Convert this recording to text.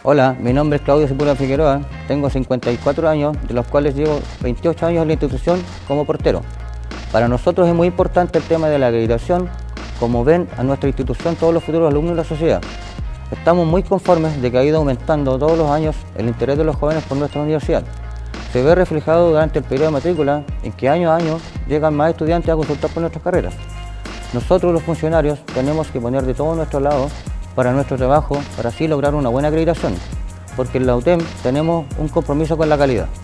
Hola, mi nombre es Claudio Sepúlveda Figueroa, tengo 54 años, de los cuales llevo 28 años en la institución como portero. Para nosotros es muy importante el tema de la acreditación, como ven a nuestra institución todos los futuros alumnos de la sociedad. Estamos muy conformes de que ha ido aumentando todos los años el interés de los jóvenes por nuestra universidad. Se ve reflejado durante el periodo de matrícula, en que año a año llegan más estudiantes a consultar por nuestras carreras. Nosotros los funcionarios tenemos que poner de todo nuestro lado para nuestro trabajo, para así lograr una buena acreditación, porque en la UTEM tenemos un compromiso con la calidad.